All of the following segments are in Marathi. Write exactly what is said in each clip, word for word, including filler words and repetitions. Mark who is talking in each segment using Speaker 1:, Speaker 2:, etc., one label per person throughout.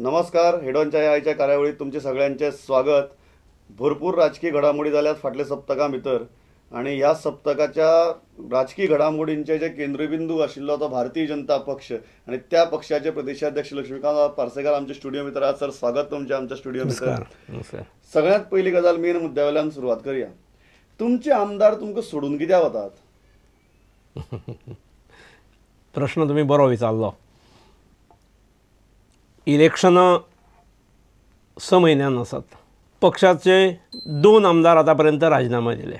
Speaker 1: नमस्कार. हेडोनच्या आयच्या कार्यावळीत तुमचे सगळ्यांचे स्वागत. भरपूर राजकीय घडामोडी झाल्यात फाटल्या सप्तका भितर आणि ह्या सप्तकाच्या राजकीय घडामोडींचे जे केंद्रबिंदू आशिल्लो तो भारतीय जनता पक्ष आणि त्या पक्षाचे प्रदेशाध्यक्ष लक्ष्मीकांत पार्सेकर आमच्या स्टुडिओ भितर आहात. सर, स्वागत तुमचे आमच्या स्टुडिओ भितर. सगळ्यात पहिली गजाल मेन मुद्द्यावयल्यान सुरुवात करूया. तुमचे आमदार तुमकां सोडून कित्याक वतात?
Speaker 2: प्रश्न तुम्ही बरो विचारलो. इलेक्शनां स म्हयन्यान आसात. पक्षाचे दोन आमदार आतापर्यंत राजीनामा दिले.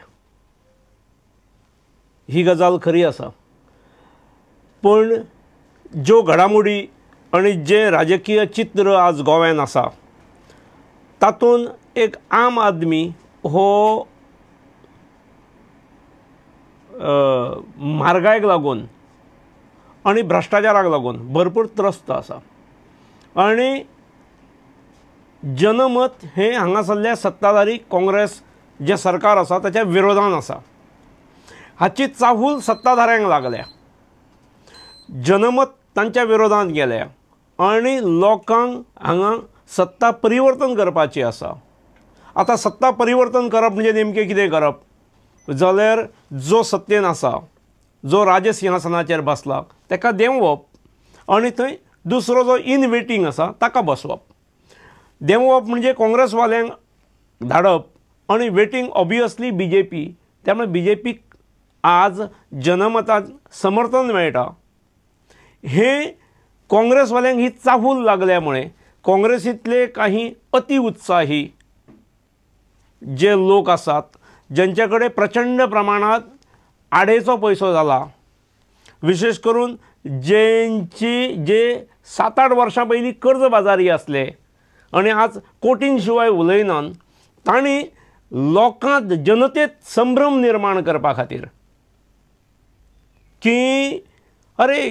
Speaker 2: ही गजाल खरी आसा, पण ज्यो घडामोडी आणि जे राजकीय चित्र आज गोव्यान आसा तातूंत एक आम आदमी हो म्हारगायेक लागून आणि भ्रष्टाचाराक लागून भरपूर त्रस्त आसा आणि जनमत हे हांगासरल्या सत्ताधारी काँग्रेस जे सरकार आसा ताच्या विरोधान आसा. हाची चाहूल सत्ताधाऱ्यांक लागल्या. जनमत तांच्या विरोधान गेल्या आणि लोकांक हांगा सत्ता परिवर्तन करपाची आसा. आता सत्ता परिवर्तन करप म्हणजे नेमकें कितें करप जाल्यार जो सत्तेन आसा, जो राजसिंहासनाचेर बसला ताका देंवप आणि थंय दुसरो जो इन वेटींग आसा ताका बसवप. देंवप म्हणजे काँग्रेसवाल्यांक धाडप आणि वेटींग ऑब्वियसली बी जे पी. त्यामुळे बी जे पीक आज जनमतान समर्थन मेळटा. हे काँग्रेसवाल्यांक ही चाहूल लागल्यामुळे काँग्रेसींतले काही अतिउत्साही जे लोक आसात, ज्यांचे कडेन प्रचंड प्रमाणात आडेचो पयसो जाला, विशेष करून जेंची जे सात आठ वर्सां पयलीं कर्ज बाजारी आसले आणि आज कोटीं शिवाय उलयनात, तांणी लोकांत जनतेत संभ्रम निर्माण करपा खातीर की अरे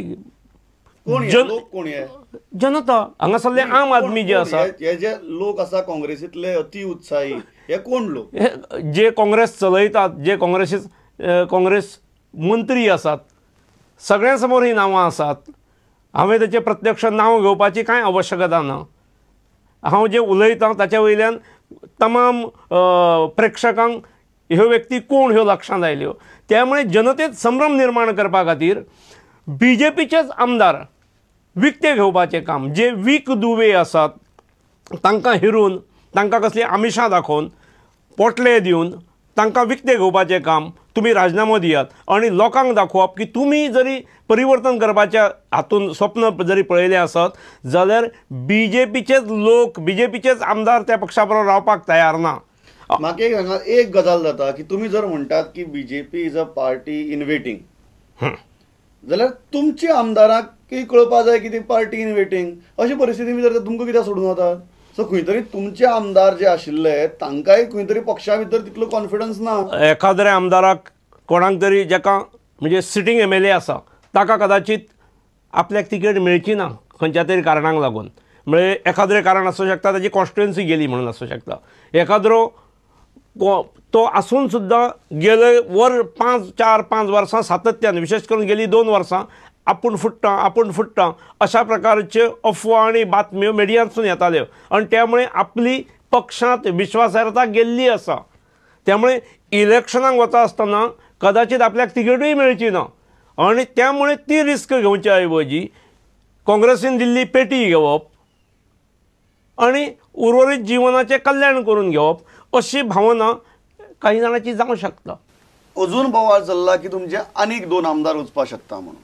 Speaker 2: जनता हांगासरले आम आदमी जे आसा,
Speaker 1: हे जे लोक आसा काँग्रेसींतले अति उत्साही, हे कोण लोक?
Speaker 2: जे काँग्रेस चलयतात, जे काँग्रेसी काँग्रेस मंत्री आसात, सगळ्यां समोर ही नांवां आसात. हांवें ताचें प्रत्यक्ष नांव घेवपाची कांय आवश्यकता ना. हांव जे उलयतां ताचे वयल्यान तमाम प्रेक्षकांक ह्यो व्यक्ती कोण ह्यो लक्षांत आयल्यो. त्यामुळे जनतेत संभ्रम निर्माण करपा खातीर बी जे पीचेच आमदार विकते घेवपाचें काम, जे वीक दुवे आसात तांकां हिरून, तांकां कसली आमिशां दाखोवन, पोटले दिवन तांकां विकते घेवपाचें काम तुमी राजिनामो दियात आणि लोकांक दाखोवप की तुमी जरी परिवर्तन करपाच्या हातून स्वप्न जरी पळयलें आसत जाल्यार बी जे पीचेच लोक, बी जे पीचेच आमदार त्या पक्षा बरोबर रावपाक तयार ना.
Speaker 1: म्हाका एक सांगात, एक गजाल जाता की तुमी जर म्हणटात की B J P is a party in waiting, जाल्यार तुमच्या आमदाराक कळपाक जाय की ती पार्टी इन वेटींग. अशी परिस्थिती भितर तुमकां कित्याक सोडून वतात? सो खंय तरी तुमचे आमदार जे आशिल्ले तांकांय खंय तरी पक्षा भितर तितलो कॉन्फिडन्स ना.
Speaker 2: एखाद्या आमदाराक कोणाक तरी जेका म्हणजे सिटींग एम एल ए आसा ताका कदाचित आपल्याक तिकेट मेळची ना खंयच्या तरी कारणाक लागून. म्हणजे एखाद्रें कारण आसूं शकता, ताची कॉन्स्टिट्युएन्सी गेली म्हणून आसूं शकता. एखाद्रो तो आसून सुद्दां गेले वर पांच चार पांच वर्सां सातत्यान, विशेष करून गेली दोन वर्सां आपूण फुट्टा आपूण फुट्टा अशा प्रकारच्यो अफवा आणि बातम्यो मिडियांतसून येताल्यो आणि त्यामुळे आपली पक्षांत विश्वासार्हता गेल्ली आसा. त्यामुळे इलेक्शनाक वता आसतना कदाचित आपल्याक तिकेटूय मेळची ना आणि त्यामुळे ती रिस्क घेवच्या ऐवजी काँग्रेसीन दिल्ली पेटी घेवप आणि उर्वरीत जिवनाचें कल्याण करून घेवप अशी भावना काही जाणांची जावं शकता.
Speaker 1: अजून बोवाळ चल्ला की तुमचे आनीक दोन आमदार वचपाक शकता म्हणून.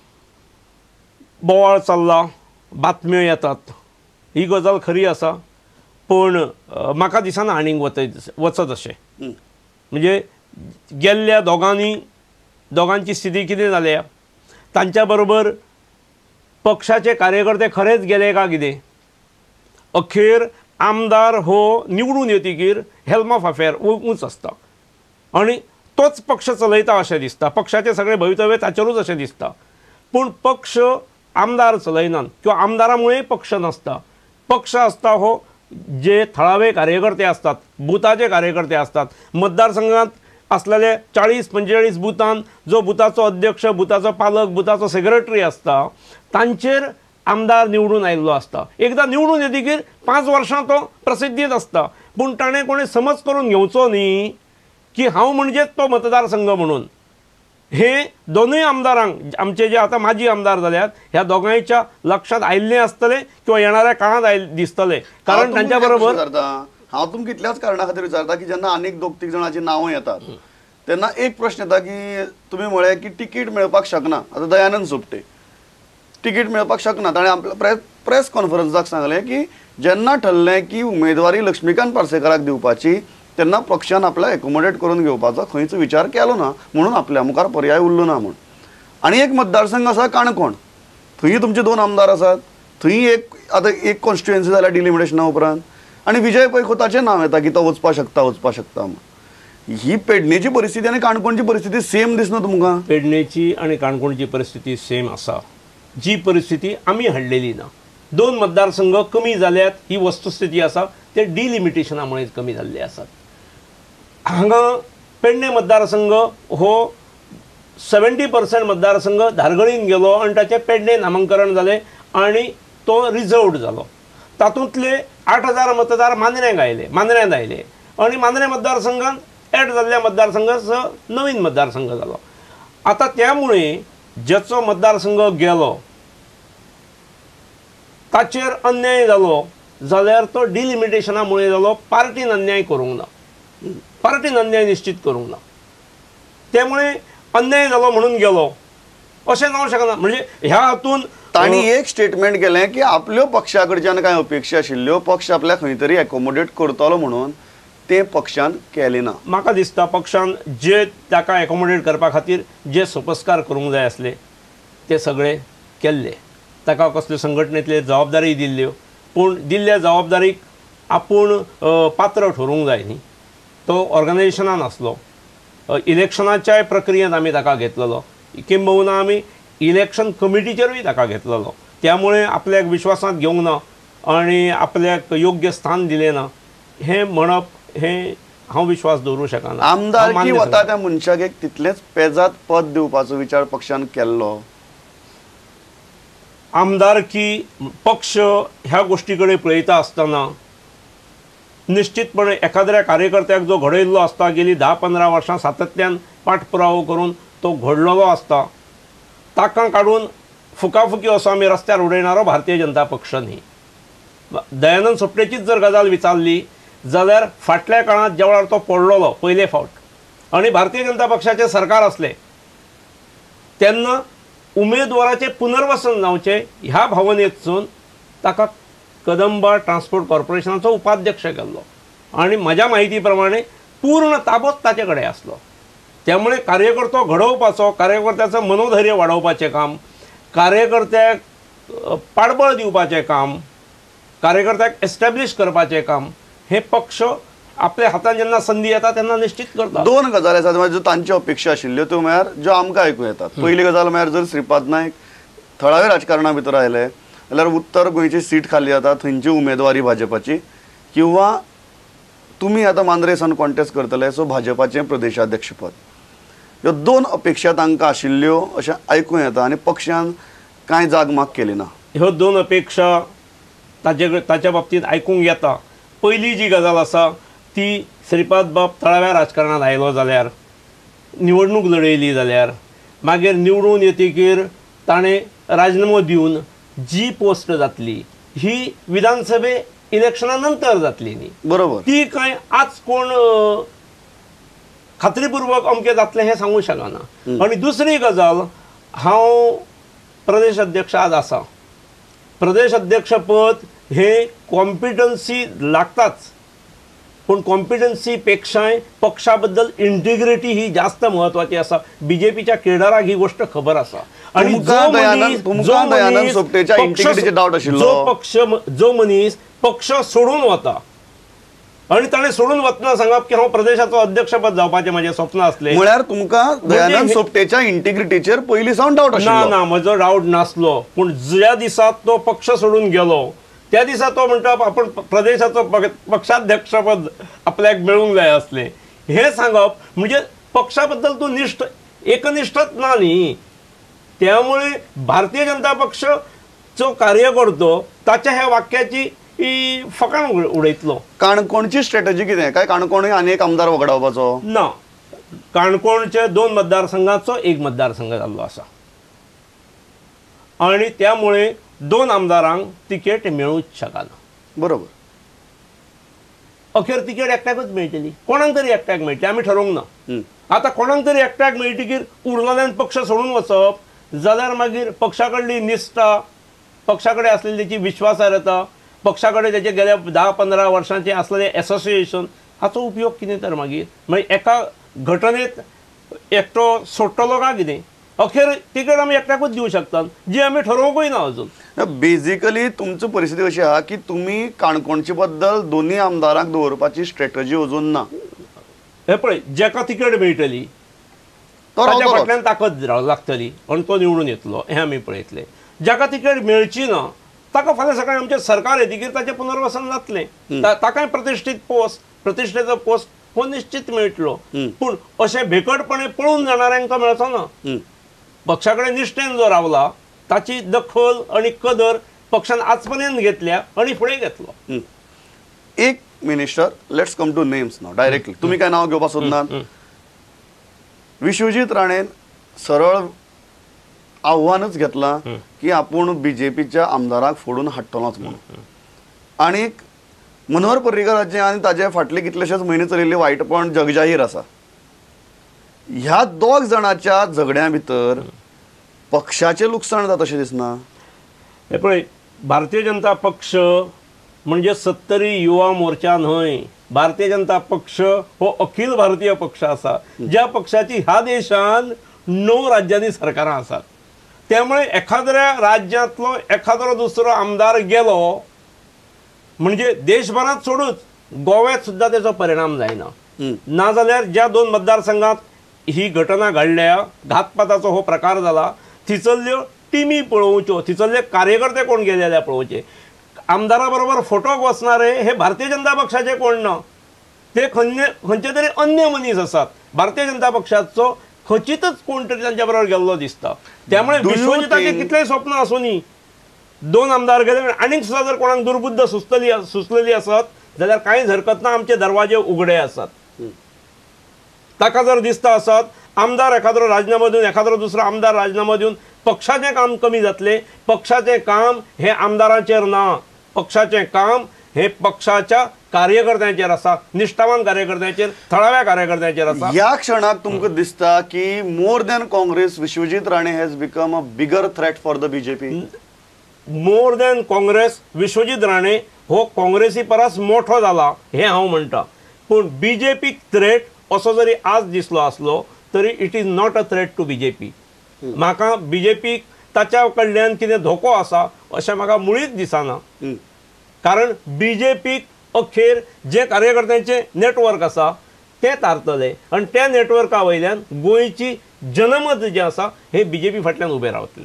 Speaker 2: बोवाळ चल्ला, बातम्यो येतात, ही गजाल खरी आसा, पण म्हाका दिसना आनीक वचत वचत अशें. म्हणजे गेल्ल्या दोगांनी दोगांची स्थिती कितें जाल्या, तांच्या बरोबर पक्षाचे कार्यकर्ते खरेच गेले का कितें. अखेर आमदार हो निवडून येतकीर हेल्म ऑफ अफेअर उंच आसता आणि तोच पक्ष चलयता अशें दिसता. पक्षाचे सगळे भवितव्य ताचेरूच अशें दिसता. पूण पक्ष आमदार चलयनात किंवा आमदारा मुळे पक्ष नसता. पक्ष आसता हो जे थळावे कार्यकर्ते असतात, बुथाचे कार्यकर्ते असतात. मतदारसंघात असलेले चाळीस पंचेचाळीस बुथांत जो बुथाचो अध्यक्ष, बुथाचो पालक, बुथाचो सेक्रेटरी असता, तांचेर आमदार निवडून आयिल्लो आसता, एकदां निवडून येतकीर पांच वर्सां तो प्रसिद्धीत आसता, पूण ताणें कोणें समज करून घेवचो न्ही की हांव म्हणजेच तो मतदारसंघ म्हणून. हे दोनूय आमदारांक आमचे जे आतां माजी आमदार जाल्यात ह्या दोगांयच्या लक्षात आयिल्लें आसतलें किंवा येणाऱ्या काळांत आयिल्लें दिसतलें. कारण तांच्या बरोबर
Speaker 1: हांव तुमकां इतल्याच कारणां खातीर विचारता की जेन्ना आनीक दोग तीग जाणांची नांवां येतात तेन्ना एक प्रश्न येता की तुमी म्हळें की तिकीट मेळपाक शकना. आतां दयानंद सोपटे तिकीट मेळपाक शकना. ताणें आपल्या प्रेस प्रेस कॉन्फरन्साक सांगलें की जेन्ना ठरलें की उमेदवारी लक्ष्मीकांत पार्सेकाराक दिवपाची तेन्ना पक्षान आपल्याक एकोमोडेट करून घेवपाचो खंयच विचार केलो ना, म्हणून आपल्या मुखार पर्याय उरलो ना म्हूण. आनी एक मतदारसंघ आसा काणकोण, थंय तुमचे दोन आमदार आसात, थंय एक आतां एक कॉन्स्टिट्युएन्सी जाल्या डिलिमिटेशना उपरांत, आनी विजय पै खोताचें नांव येता की तो वचपाक शकता वचपाक शकता म्हूण. ही पेडणेची परिस्थिती आनी काणकोणची परिस्थिती सेम दिसना तुमकां?
Speaker 2: पेडणेची आनी काणकोणची परिस्थिती सेम आसा. जी परिस्थिती आमी हाडलेली ना. दोन मतदारसंघ कमी जाल्यात ही वस्तुस्थिती आसा, ते डिलिमिटेशना मुळेच कमी जाल्ले आसात. हांगा पेडणे मतदारसंघ हो सेव्हन्टी पर्सेंट मतदारसंघ धारगळीन गेलो आनी ताचें पेडणे नामांकरण जालें आनी तो रिजर्वड जालो. तातूंतले आठ हजार मतदार मांद्र्यांक आयले मांद्र्यांत आयले आनी मांद्रे मतदारसंघांत एड जाल्ल्या मतदारसंघाचो नवीन मतदारसंघ जालो. आतां त्यामुळे जेचो मतदारसंघ गेलो ताचेर अन्याय जालो जाल्यार तो डिलिमिटेशना मुळे जालो, पार्टीन अन्याय करूंक ना, पार्टीन अन्याय निश्चित करूंक ना. त्यामुळे अन्याय जालो म्हणून गेलो अशें जावंक शकना. म्हणजे ह्या हातून
Speaker 1: तांणी एक स्टेटमेंट केलें की आपल्यो पक्षा कडच्यान कांय अपेक्षा आशिल्ल्यो पक्ष आपल्याक खंय तरी एकोमोडेट करतलो म्हणून ते पक्षान केलें ना.
Speaker 2: म्हाका दिसता पक्षान जे ताका एकोमोडेट करपा खातीर जे सोपस्कार करूंक जाय आसले ते सगळे केल्ले. ताका कसल्यो संघटनेंतल्यो जबाबदारी दिल्ल्यो, पूण दिल्ल्या जबाबदारीक आपूण पात्र ठरूंक जाय न्ही. तो ऑर्गनायजेशनान आसलो, इलेक्शनाच्या प्रक्रियेंत आमी ताका घेतलेलो, किंबहुना आमी इलेक्शन कमिटीचेरूय ताका घेतलेलो. त्यामुळे आपल्याक विश्वासांत घेवंक ना आनी आपल्याक योग्य स्थान दिलें ना हें म्हणप हें हांव विश्वास दवरूं शकना.
Speaker 1: आमदारकी वता त्या मनशाक एक तितलेंच पेजाद पद दिवपाचो विचार पक्षान केल्लो.
Speaker 2: आमदारकी पक्ष ह्या गोष्टी कडेन पळयता आसतना निश्चितपणे एखाद्या कार्यकर्त्याक जो घडयल्लो आसता, गेली धा पंदरा वर्सां सातत्यान पाठपुरावो करून तो घडलेलो आसता, ताका काडून फुकाफुकी असो आमी रस्त्यार उडयणारो भारतीय जनता पक्ष न्ही. दयानंद सोपटेचीच जर गजाल विचारली जाल्यार फाटल्या काळात ज्या वेळार तो पडलेलो पयले फावट आनी भारतीय जनता पक्षाचे सरकार असले तेन्ना उमेदवाराचे पुनर्वसन जावचे ह्या भावनेतसून ताका कदंबा ट्रान्सपोर्ट कॉर्पोरेशनाचो उपाध्यक्ष केल्लो आनी म्हज्या म्हायती प्रमाणे पूर्ण ताबोच ताचे कडेन आसलो. त्यामुळे कार्यकर्तो घडोवपाचो, कार्यकर्त्याचं मनोधैर्य वाडोवपाचें काम, कार्यकर्त्याक पाडबळ दिवपाचें काम, कार्यकर्त्याक एस्टॅब्लिश करपाचें काम हे पक्ष आपल्या हातान जेन्ना संदी येता तेन्ना निश्चित करता.
Speaker 1: दोन गजाली आसात ज्यो तांच्यो अपेक्षा आशिल्ल्यो त्यो म्हळ्यार ज्यो आमकां आयकूं येतात. पयली गजाल म्हळ्यार जर श्रीपाद नायक थळाव्या राजकारणा भितर आयले जाल्यार उत्तर गोंयची सीट खाली जाता, थंयची उमेदवारी भाजपाची, किंवा तुमी आतां मांद्रेसान कॉन्टेस्ट करतले सो भाजपाचें प्रदेशाध्यक्षपद. ह्यो दोन अपेक्षा तांकां आशिल्ल्यो अशें आयकूं येता आनी पक्षान कांय जाग माग केली ना.
Speaker 2: ह्यो दोन अपेक्षा ताचे ताच्या बाबतींत आयकूंक येता. पयली जी गजाल आसा ती श्रीपाद बाब थळाव्या राजकारणांत आयलो जाल्यार, निवडणूक लडयली जाल्यार, मागीर निवडून येतकीर ताणें राजिनामो दिवन जी पोस्ट जातली ही विधानसभे इलेक्शना नंतर जातली न्ही. बरोबर. ती कांय आज कोण खात्रीपूर्वक अमकें जातलें हें सांगूंक शकना. आनी दुसरी गजाल, हांव प्रदेश अध्यक्ष आज आसा. प्रदेश अध्यक्षपद हे कॉम्पिटन्सी लागताच, पूण कॉम्पिटन्सी पेक्षाय पक्षा बद्दल इंटिग्रिटी ही जास्त महत्वाची आसा. बीजेपीच्या केडराक ही गोष्ट खबर आसा. आणि जो पक्ष जो मनीस पक्ष सोडून वता आणि ताणें सोडून वतना सांगप की हांव प्रदेशाचो अध्यक्षपद जावपाचें म्हजें स्वप्न आसलें,
Speaker 1: म्हळ्यार तुमकां दयानंद सोपटेच्या इंटिग्रिटीचेर पयलीं सावन डावट आशिल्लो?
Speaker 2: ना ना, म्हजो डावट नासलो. पूण ज्या दिसा तो पक्ष सोडून गेलो त्या दिसा तो म्हणटा आपण प्रदेशाचो पक्षाध्यक्षपद आपल्याक मेळूंक जाय आसलें हें सांगप म्हणजे पक्षा बद्दल तूं निश्ठ एकनिश्ठच ना न्ही. त्यामुळे भारतीय जनता पक्ष जो कार्य करतो ताच्या ह्या वाक्याची ही फकाण उड- उडयतलो
Speaker 1: काणकोणची स्ट्रॅटजी कितें काय काणकोण आनी एक आमदार वगडावपाचो?
Speaker 2: ना. काणकोणचे दोन मतदारसंघाचो एक मतदारसंघ जाल्लो आसा आणि त्यामुळे दोन आमदारांक तिकेट मेळूच शकना.
Speaker 1: बरोबर.
Speaker 2: अखेर तिकेट एकट्याकच मेळटली, कोणाक तरी एकट्याक मेळटली, आमी ठरोवंक ना.
Speaker 1: हं.
Speaker 2: आता कोणाक तरी एकट्याक मेळटकीर उरलेल्यान पक्ष सोडून वचप जाल्यार मागीर पक्षा कडली निश्ठा, पक्षा कडेन आसलेली त्याची विश्वासार्हता, पक्षा कडेन त्याचे गेल्या धा पंदरा वर्सांचे असलेले एसोसिएशन हाचो उपयोग कितें तर मागीर मागीर एका घटनेत एकटो सोडटलो काय कितें? अखेर तिकेट आमी एकट्याकूच दिवं शकतात, जी आमी ठरोवंकूय ना अजून.
Speaker 1: बेजिकली तुमची परिस्थिती अशी आहा की तुमी काणकोणचे बद्दल दोन्ही आमदारांक दवरपाची स्ट्रॅटजी अजून ना.
Speaker 2: हे पळय, जेका तिकेट मेळटली
Speaker 1: तो
Speaker 2: ताच्या
Speaker 1: रावतलोच.
Speaker 2: फाटल्यान ताकद राव- लागतली आणि तो निवडून येतलो हें आमी पळयतले. जाका तिकेट मेळची ना ताका फाल्यां सकाळीं आमचें सरकार येतकीर ताचें पुनर्वसन जातलें. ता- ताकाय प्रतिश्ठीत पोस्ट प्रतिश्ठेचो पोस्ट हो निश्चित मेळटलो.
Speaker 1: हं.
Speaker 2: पूण अशें भेकटपणे पळून जाणाऱ्यांक मेळचो ना.
Speaker 1: हं.
Speaker 2: पक्षा कडेन निश्ठेन जो रावला ताची दखल आणि कदर पक्षान आज पर्यंत घेतल्या आणि फुडें घेतलो.
Speaker 1: हं. एक minister, let's come to names नाव डायरेक्टली. तुम्ही काय नाव घेवपाक सोदनात? विश्वजीत राणेन सरळ आव्हानच घेतला की आपूण बीजेपीच्या आमदाराक फोडून हाडटलोच म्हणून. आनीक मनोहर पर्रीकराचें आनी ताचे फाटले कितलेशेच म्हयने चलिल्ले वायटपण जगजाहीर आसा. ह्या दोग जाणांच्या झगड्या भितर पक्षाचें लुकसाण जाता अशें दिसना?
Speaker 2: हे पळय, भारतीय जनता पक्ष म्हणजे सत्तरी युवा मोर्चा न्हय. भारतीय जनता पक्ष हो अखिल भारतीय पक्ष आसा, ज्या पक्षाची ह्या देशान णव राज्यांनी सरकारां आसात. त्यामुळे एखाद्या राज्यांतलो एखादो दुसरो आमदार गेलो म्हणजे देशभरात सोडूच गोव्यात सुद्धा त्याचा परिणाम जायना. नाजाल्यार ज्या दोन मतदारसंघात ही घटना घडल्या, घातपाताचो हो प्रकार जाला, थिचल्ल्यो टिमी पळोवच्यो, थिचल्ले कार्यकर्ते कोण गेलेले पळोवचे. आमदारा बरोबर फोटोक वचणारे हे भारतीय जनता पक्षाचे कोण ना, ते खंय खंयचे तरी अन्य मनीस आसात. भारतीय जनता पक्षाचो खचितच कोण तरी त्यांच्या बरोबर गेल्लो दिसता. त्यामुळे
Speaker 1: Do you
Speaker 2: विश्वजिताचे
Speaker 1: think-
Speaker 2: कितलेय स्वप्न आसूनी दोन आमदार गेले आनीक सुद्धा जर कोणाक दुर्बुद्ध सुचलेली सुचलेली असत जाल्यार कांयच हरकत ना, आमचे दरवाजे उगडे आसात. ताका जर दिसता आसत आमदार एखादो राजिनामा दिवन एखादो दुसरो आमदार राजिनामा दिवन पक्षाचें काम कमी जातलें, पक्षाचें काम हे आमदारांचेर ना, पक्षाचें काम हे पक्षाच्या कार्यकर्त्यांचेर आसा, निश्ठावान कार्यकर्त्यांचेर, थळाव्या कार्यकर्त्यांचेर आसा.
Speaker 1: ह्या क्षणाक तुमकां दिसता की more than Congress Vishwajit Rane has become a bigger threat for the BJP?
Speaker 2: More than Congress Vishwajit Rane हो काँग्रेसी परस मोठो जाला हे हांव म्हणटा. पूण बीजेपीक थ्रेट असो जरी आज दिसलो आसलो तरी it is not a threat to BJP. म्हाका बीजेपीक ताच्या कडल्यान कितें धोको आसा अशें म्हाका मुळीच दिसना. कारण बीजेपीक अखेर जे कार्यकर्त्यांचे नेटवर्क आसा ते तारतले आनी त्या नेटवर्का वयल्यान गोंयची जनमत जे आसा हे बीजेपी फाटल्यान उबें रावतले.